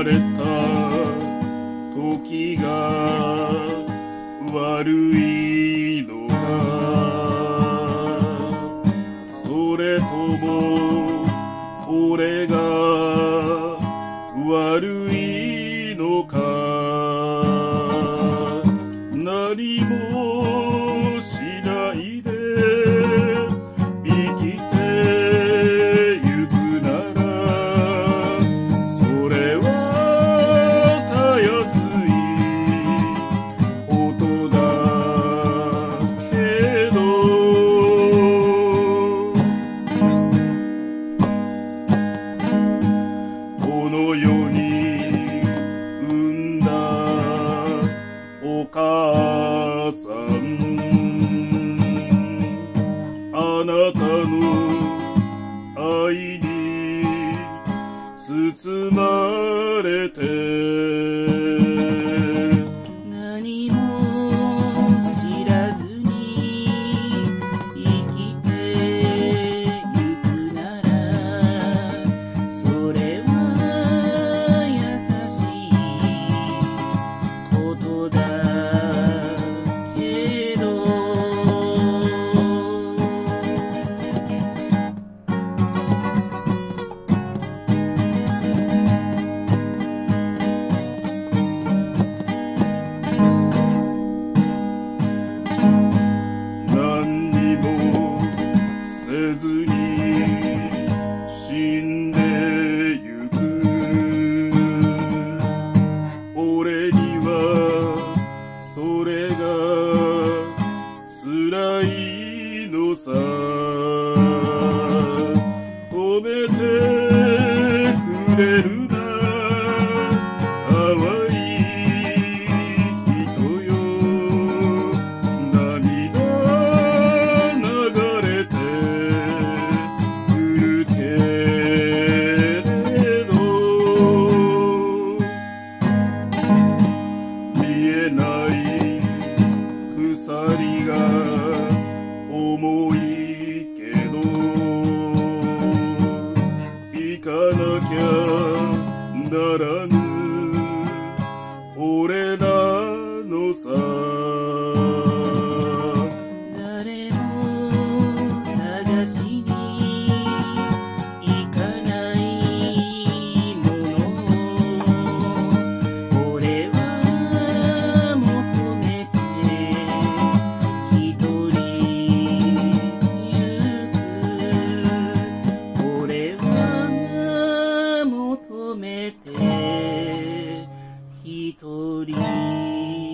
れた時が悪いのか、それとも俺が悪いのか。何もしないで生きてゆくなら、それはたやすいことだけど、この世に産んだお母さん、あなたの愛に包まれて、 何も知らずに生きてゆくなら、それは優しいことだけど、 何にもせずに死んでゆく俺にはそれが辛いのさ。褒めてくれるな可愛い人よ、涙流れてくるけれど、見えない鎖が重いけど、行かなきゃならぬ俺なのさ。 誰も探しに行かないものを、俺は求めて一人行く。俺は求めて一人